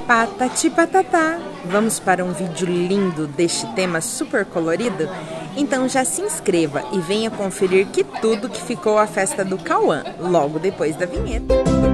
Patati patatá! Vamos para um vídeo lindo deste tema super colorido? Então já se inscreva e venha conferir que tudo que ficou a festa do Cauã, logo depois da vinheta.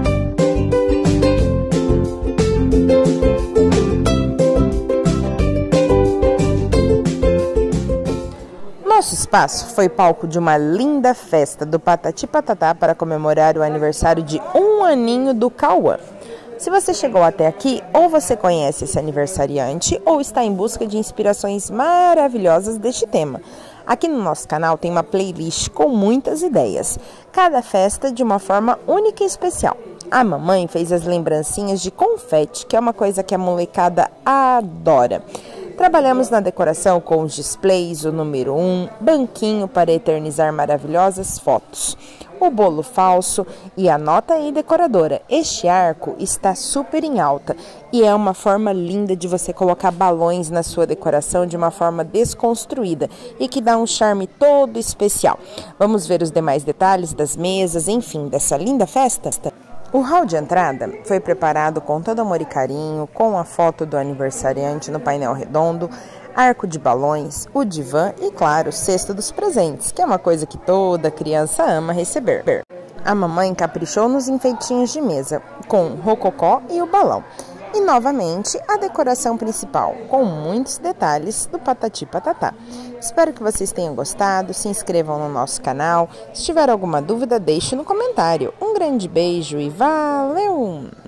Nosso espaço foi palco de uma linda festa do Patati Patatá para comemorar o aniversário de 1 aninho do Cauã. Se você chegou até aqui, ou você conhece esse aniversariante, ou está em busca de inspirações maravilhosas deste tema. Aqui no nosso canal tem uma playlist com muitas ideias, cada festa de uma forma única e especial. A mamãe fez as lembrancinhas de confete, que é uma coisa que a molecada adora. Trabalhamos na decoração com os displays, o número 1, banquinho para eternizar maravilhosas fotos, o bolo falso e anota aí, decoradora, este arco está super em alta e é uma forma linda de você colocar balões na sua decoração de uma forma desconstruída e que dá um charme todo especial. Vamos ver os demais detalhes das mesas, enfim, dessa linda festa? O hall de entrada foi preparado com todo amor e carinho, com a foto do aniversariante no painel redondo, arco de balões, o divã e, claro, o cesto dos presentes, que é uma coisa que toda criança ama receber. A mamãe caprichou nos enfeitinhos de mesa, com o rococó e o balão. E, novamente, a decoração principal, com muitos detalhes do Patati Patatá. Espero que vocês tenham gostado, se inscrevam no nosso canal. Se tiver alguma dúvida, deixe no comentário. Um grande beijo e valeu!